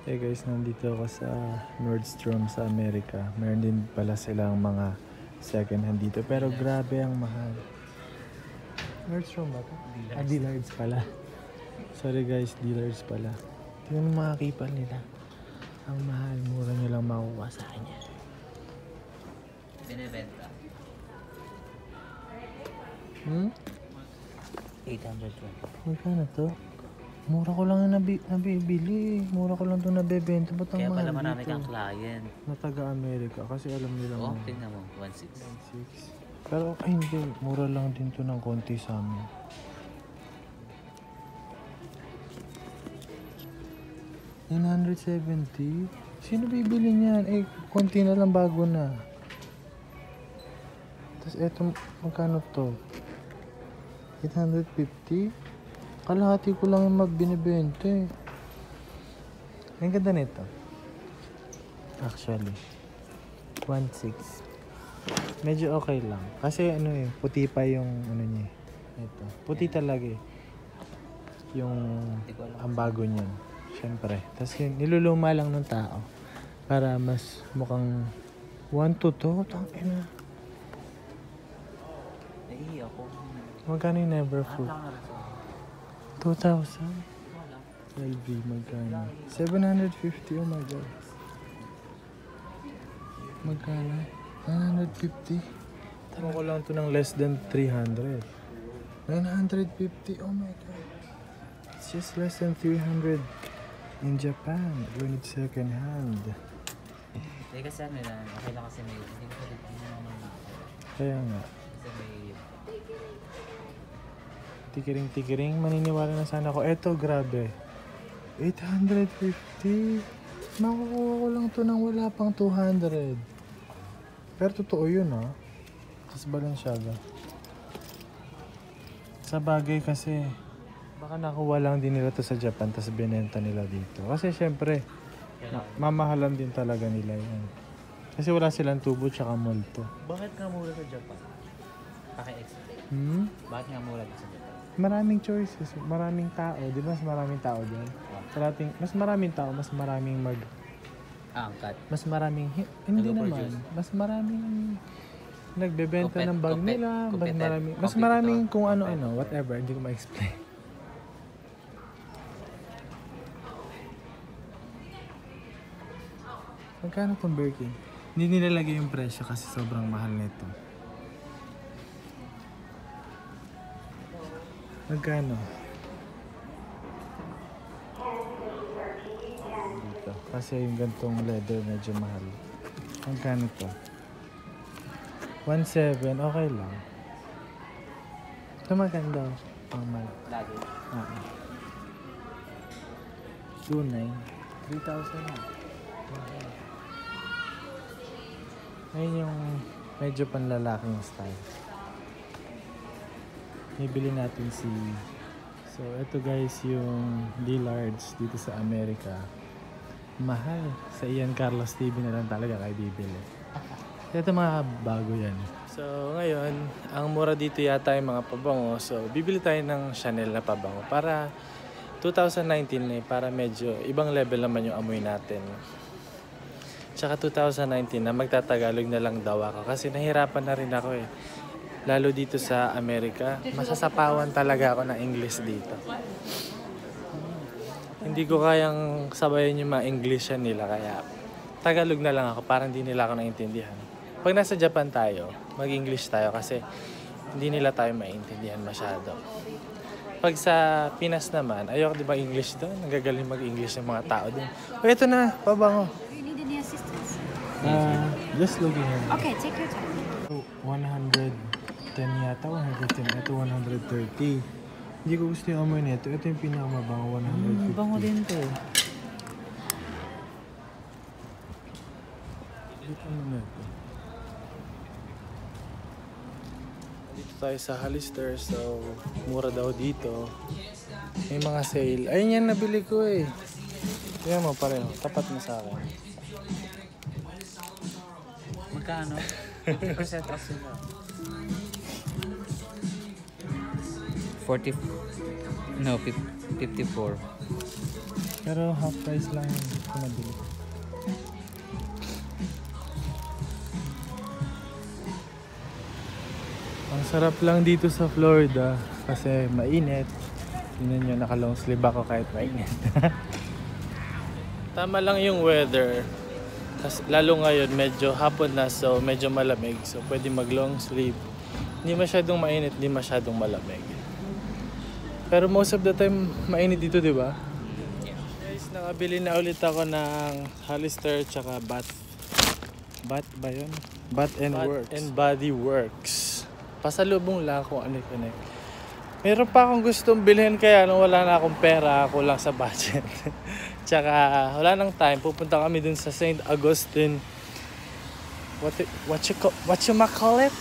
Hey guys, nandito ako sa Nordstrom sa Amerika. Meron din pala silang mga second hand dito. Pero grabe ang mahal. Nordstrom ba ito? Dillard's pala. Sorry guys, Dillard's pala. Tingnan mo mga kipal nila. Ang mahal, mura nyo lang makukuha sa kanya. Binibenta. 820. Magkano to? Mura ko lang yung nabibili. Mura ko lang ito nabebenta. Ba't ang Kaya mahal pala marami dito? kang client. Na taga-Amerika. Kasi alam nila Oo, mo. tingnan mo. 1.6. 1.6. Pero ay hindi. Mura lang din to ng konti sa amin. $970? Sino bibili niyan? Eh, konti na lang bago na. Tapos eto, magkano to? 850? Kalahati ko lang yung magbinibenta eh. Ang ganda nito. Actually. 1.6. Medyo okay lang. Kasi ano eh, puti pa yung ano niya. Ito. Puti talaga eh. Yung ang bago niyan. Siyempre. Tapos niluluma lang ng tao. Para mas mukhang 1 to 2. Tangina. Naiiyak ako. Magkano yung Neverfull? 2,000? LV, magkano? 750, oh my god. Magkano? 950? Tama ko lang ito ng less than 300. 950, oh my god. It's just less than 300 in Japan when it's second hand. Hindi kasi ano lang. Okay lang kasi may... Hindi ko pwede naman na. Kaya nga. Kasi may... Tikiring-tikiring, maniniwala na sana ako. Eto, grabe. 850. Makukuha ko lang to nang wala pang 200. Pero totoo yun ah. Tapos Balenciaga. Sa bagay kasi, baka nakuha lang din nila to sa Japan tapos binenta nila dito. Kasi syempre, mamahalan din talaga nila yun. Kasi wala silang tubo tsaka multo. Bakit nga mura sa Japan? Paki-explain. Bakit nga mura sa Japan? Maraming choices, maraming tao. Di ba mas maraming tao dyan? Mas maraming tao, mas maraming Angkat. mas maraming, hindi naman. Mas maraming nagbebenta ng bag nila. Mas maraming kung ano-ano, whatever. Hindi ko ma-explain. Magkano itong Birkin? Hindi nilalagay yung presyo kasi sobrang mahal nito. Magkano? Dito. Kasi yung gantong leather medyo mahal. Magkano to? 1.7. Okay lang. Ito maganda. Pang mal. Lagi. 2.9. 3,000 na. Ngayon yung medyo panlalaking style. Ibili natin si... So, ito guys yung Dillard's dito sa Amerika. Mahal. Sa Ian Carlos TV na lang talaga kayo bibili. Ito mga bago yan. So, ngayon, ang mura dito yata yung mga pabango. So, bibili tayo ng Chanel na pabango para 2019 eh, para medyo ibang level naman yung amoy natin. Tsaka 2019 na magtatagalog na lang daw ako kasi nahirapan na rin ako eh. Lalo dito sa Amerika, masasapawan talaga ako ng English dito. Hindi ko kayang sabayan yung mga Englishan nila kaya Tagalog na lang ako para hindi nila ako naintindihan. Pag nasa Japan tayo, mag-English tayo kasi hindi nila tayo maintindihan masyado. Pag sa Pinas naman, ayoko di ba English doon? Nagagaling mag-English yung mga tao doon. O ito na, pabango. Do you need any assistance? Just looking at it. Okay, take your time. 110 yata, 110. Ito 130. Hindi ko gusto yung amoy nito. Ito yung pinakamabango, 150. Bango din to. Dito naman ito. Dito tayo sa Hollister, so mura daw dito. May mga sale. Ayun yan, nabili ko eh. Tingnan mo pareho, tapat mo sa akin. Magkano? 50% off sila. 54. Pero half price lang yun kung nabili. Ang sarap lang dito sa Florida kasi mainit. Tingnan nyo, naka-long sleeve ako kahit mainit. Tama lang yung weather. Kasi lalo ngayon medyo hapon na, so medyo malamig. So pwede mag-long sleeve. Hindi masyadong mainit, hindi masyadong malamig. Pero most of the time mainit dito, di ba? Guys, nakabili na ulit ako ng Hollister tsaka Bath ba yun? Bath and Body Works. Pasalubong lang kung ano-ano. Meron pa akong gustong bilhin kaya nung wala na akong pera, ako lang sa budget. Tsaka wala nang time, pupunta kami dun sa St. Augustine. What you call it?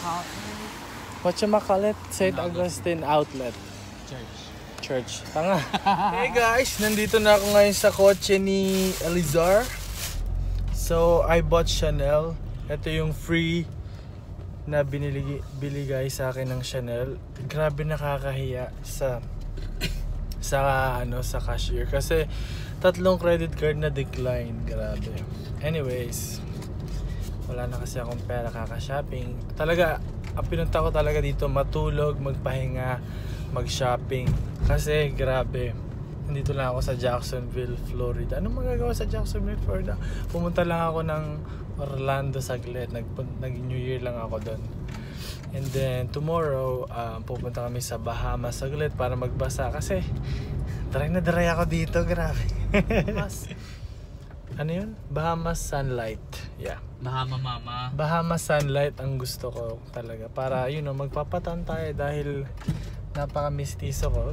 St. Augustine Outlet. Church. Tanga. Hey guys, nandito na ako ngayon sa kotse ni Elizar. So, I bought Chanel. Ito yung free na bili guys sa akin ng Chanel. Grabe nakakahiya sa cashier kasi 3 credit card na decline. Grabe. Anyways, wala na kasi akong pera kaka-shopping. Talaga, ang pinunta ko talaga dito matulog, magpahinga, mag-shopping. Kasi grabe, nandito lang ako sa Jacksonville, Florida. Anong magagawa sa Jacksonville, Florida? Pumunta lang ako ng Orlando saglit. Nag-New Year lang ako doon. And then tomorrow, pupunta kami sa Bahamas saglit para magbasa. Kasi dry na dry ako dito, grabe. Ano yun? Bahamas Sunlight. Yeah. Bahamas Sunlight ang gusto ko talaga. Para, magpapatan tayo dahil napaka-mistiso ko.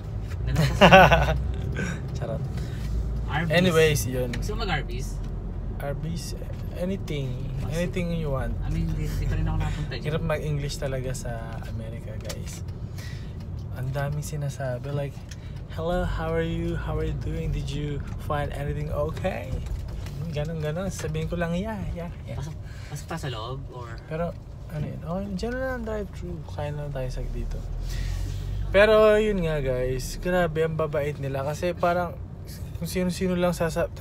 Charot. Arby's. Anyways, yun. Gusto mo mag-Arby's? Arby's, anything you want. I mean, di pa rin ako napunta. Hirap mag-English talaga sa Amerika, guys. Ang daming sinasabi like, hello, how are you doing, did you find anything okay? Ganon. Sabihin ko lang, yeah. Pasok pa sa loob? Or? Pero, ano yun? Oh, dyan na lang drive-thru. Kain na lang tayo sa dito. Pero, yun nga guys. Grabe, ang babait nila. Kasi parang, kung sino-sino lang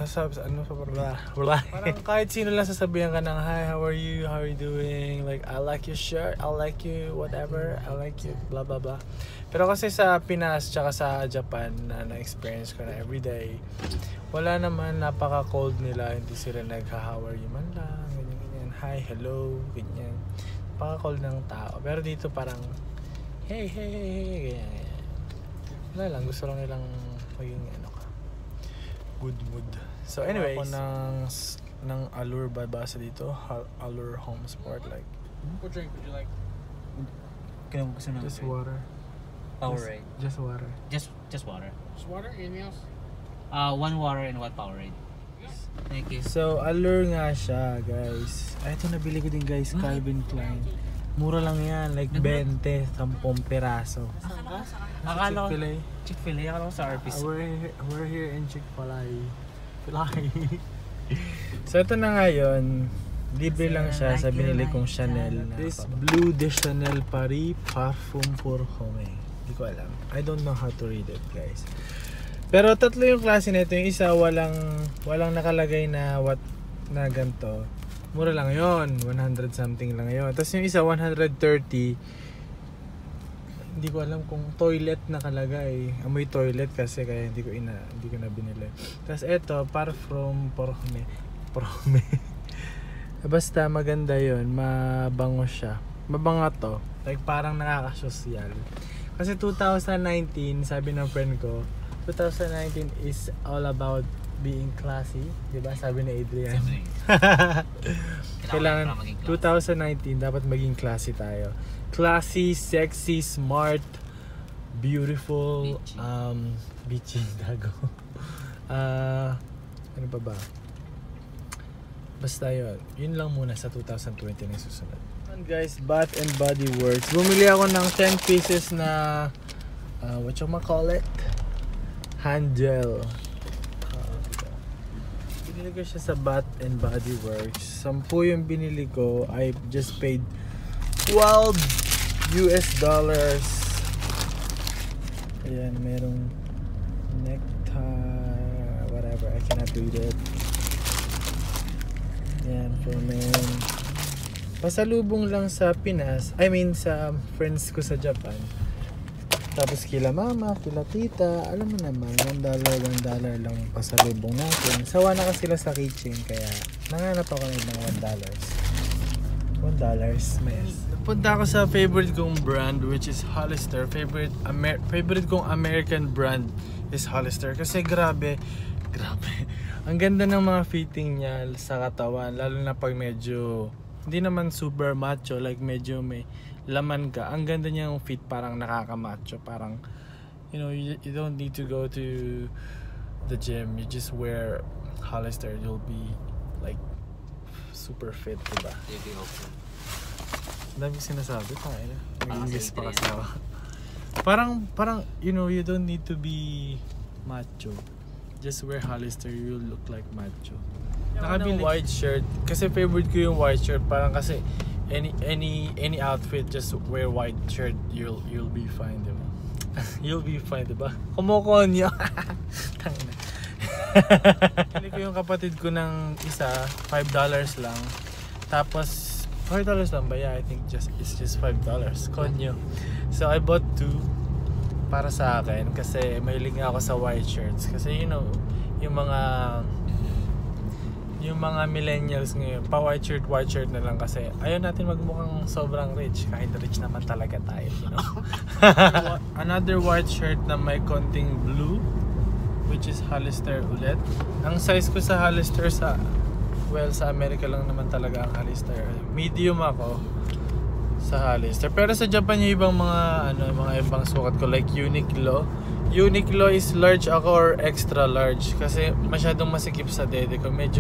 parang kahit sino lang sasabihan ka ng, hi, how are you doing? Like, I like your shirt, I like you, whatever, I like you, blah blah blah. Pero kasi sa Pinas, tsaka sa Japan, na-experience ko na everyday, wala naman, napaka-cold nila, hindi sila nag-how are you man lang, ganyan, hi, hello, ganyan. Napaka-cold ng tao. Pero dito parang, hey, ganyan. Wala lang, gusto lang nilang maging good mood. So anyways, ako ng Allure babasa dito, Allure Home Sport, like. What drink would you like? Just water. Powerade. Just water. Just water. Just water? Anything else? 1 water and 1 Powerade. Thank you. So Allure nga siya, guys. Ito nabili ko din guys, Calvin Klein. Mura lang yan, like 20, 10 piraso. Akala ko Chick-fil-A. Chick-fil-A, akala ko sa Arby's. We're here in Chick-fil-A. So ito na ngayon, libre lang siya sa binili kong Chanel na this Bleu de Chanel Paris Parfum pour Homme. Hindi ko alam. I don't know how to read it, guys. Pero 3 yung klase nito. Yung isa walang nakalagay na na ganito. Mura lang yon, 100 something lang yon. Tapos yung isa 130. Hindi ko alam kung toilet nakalagay. Amoy toilet kasi kaya hindi ko na binili. Tapos eto, Parfum pour Homme. Basta maganda yon, mabango siya. Mabanga to. Like parang nakakasosyal. Kasi 2019, sabi ng friend ko, 2019 is all about being classy, 'di ba? Sabi ni Adrian. Kailangan 2019 dapat maging classy tayo. Classy, sexy, smart, beautiful, beachy dago. Ano pa ba? Basta yun lang muna sa 2020 na susunod. And guys, Bath and Body Works. Bumili ako ng 10 pieces na hand gel. Binili ko siya sa Bath and Body Works. 10 yung binili ko. I just paid $12. Ayan, merong necktie. cannot read it. Yan, for men. Pasalubong lang sa Pinas, I mean sa friends ko sa Japan. Tapos kila mama, kila tita, alam mo naman, $1 lang pasalubong natin. Sawa na kasi sila sa keychain, kaya nanganap ako ng $1. $1, may S. Punta ako sa favorite kong brand, which is Hollister. Favorite kong American brand is Hollister. Kasi grabe. Ang ganda ng mga fitting niya sa katawan, lalo na pag medyo, hindi naman super macho, like medyo may laman ka. Ang ganda niya yung fit, parang nakaka-macho. Parang, you know, you don't need to go to the gym. You just wear Hollister, you'll be like super fit, diba? Ang dami sinasabi pa eh. Nag-English pa kasi ako. Parang, you know, you don't need to be macho. Just wear Hollister, you'll look like macho. Nakabili white shirt. Kasi favorite ko yung white shirt. Parang kasi any outfit, just wear white shirt, you'll be fine, diba? You'll be fine, diba? Kumukonyo. Tangina. Pili ko yung kapatid ko ng isa, $5 lang. Tapos $5 lang ba? Yeah, I think it's just $5. Konyo. So I bought 2 para sa akin kasi mahilig ako sa white shirts. Kasi you know, yung mga millennials ngayon, pa white shirt na lang kasi ayaw natin magmukhang sobrang rich. Kahit rich naman talaga tayo, you know. Another white shirt na may konting blue, which is Hollister ulit. Ang size ko sa Hollister sa America lang naman talaga ang Hollister. Medium ako sa Hollister. Pero sa Japan yung ibang mga ibang sukat ko like Uniqlo. Uniqlo is large ako or extra large kasi masyadong masikip sa dede ko. Medyo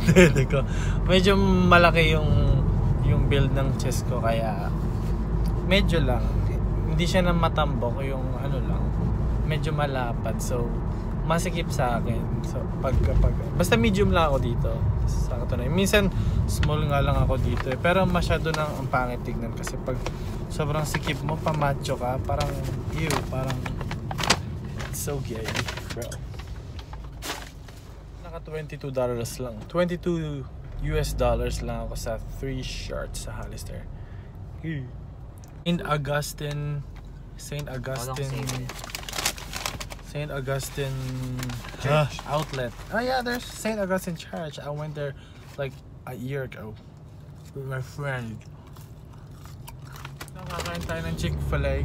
malaki yung build ng chest ko kaya medyo lang. Hindi siya na matambok, yung lang. Medyo malapad. So masikip sa akin. So basta medium lang ako dito. Sa katunayan. Minsan small nga lang ako dito eh. Pero masyado nang ang pangit tignan kasi pag sobrang sikip mo, pamacho ka, parang parang it's so gay, bro. Naka $22 lang. $22 lang ako sa 3 shirts sa Hollister. St. Augustine Church outlet. Oh yeah, there's St. Augustine Church. I went there like a year ago with my friend. Nakakain tayo ng Chick-fil-A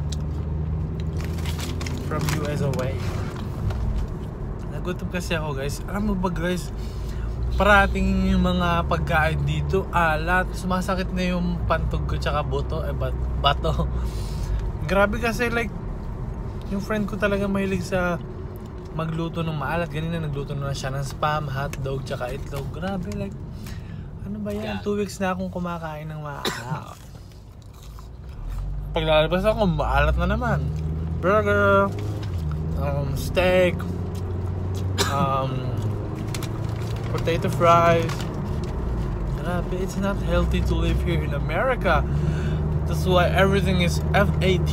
from US away. Nagutom kasi ako guys. Alam mo ba guys, parating yung mga pagkain dito alat, sumasakit na yung pantog ko tsaka bato. Grabe kasi like yung friend ko talaga mahilig sa magluto ng maalat. Ganina nagluto na siya ng spam, hotdog, tsaka itlog. Grabe, like, ano ba yan? 2 weeks na akong kumakain ng maalat. Pag lalabas ako, maalat na naman. Burger, steak, potato fries. Grabe, it's not healthy to live here in America. That's why everything is FAT.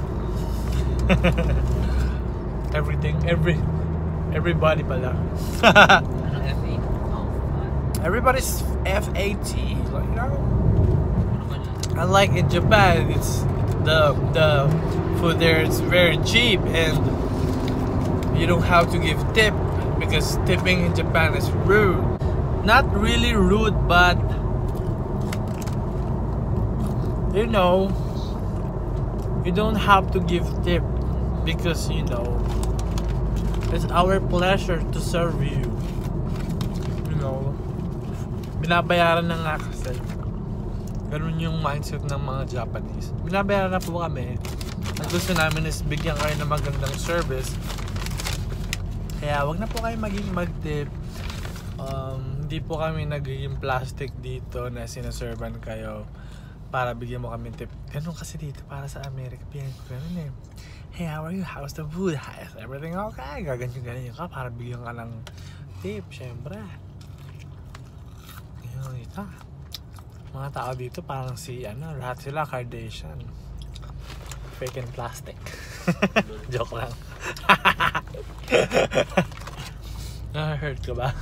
Everybody pala. Everybody's FAT. Like, you know, unlike in Japan, it's the food there is very cheap and you don't have to give tip because tipping in Japan is rude. Not really rude, but you know, you don't have to give tip because you know it's our pleasure to serve you. You know, binabayaran na nga kasi. Ganun yung mindset ng mga Japanese. Binabayaran na po kami. Ang gusto namin is bigyan kayo ng magandang service. Kaya wag na po kayo mag-tip. Hindi po kami nagiging plastic dito na sinaservan kayo para bigyan mo kami tip. Ganun kasi dito para sa Amerika. Bigyan ko ganun eh. Hey, how are you? How's the food? Is everything okay? Gaganyan ka para bigyan ka ng tip. Siyempre. Yun, ito. Mga tao dito parang lahat sila Kardashian. Fake and plastic. Joke lang. Na-hurt ka ba?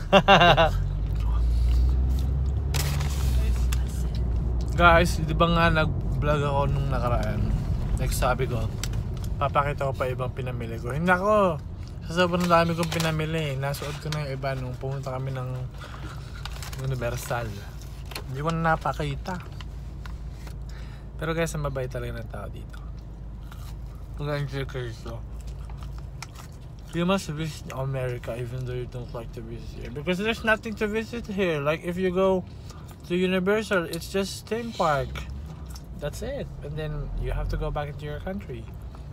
Guys, di ba nga nag-vlog ako nung nakaraan? Like sabi ko, papakita ko pa ibang pinamili ko. Hindi ako. Sa sobrang dami kong pinamili. Nasuot ko na yung iba nung pumunta kami ng Universal. Hindi ko na napakita. Pero guys, ang mabait talaga ng tao dito. Mag-enjoy kayo ito. You must visit America even though you don't like to visit here. Because there's nothing to visit here. Like if you go to Universal, it's just theme park. That's it. And then you have to go back into your country.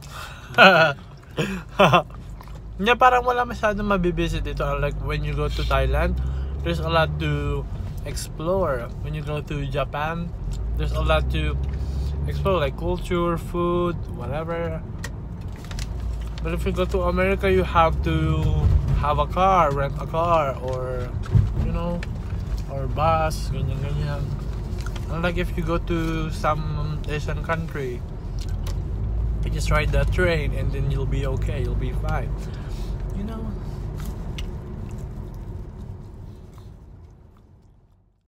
Yeah, parang wala masyadong mabibisit dito. Like when you go to Thailand, there's a lot to explore. When you go to Japan, there's a lot to explore, like culture, food, whatever. But if you go to America, you have to have a car, rent a car, or you know, or bus, ganyan. Unlike if you go to some Asian country, you just ride that train and then you'll be okay, you'll be fine. You know,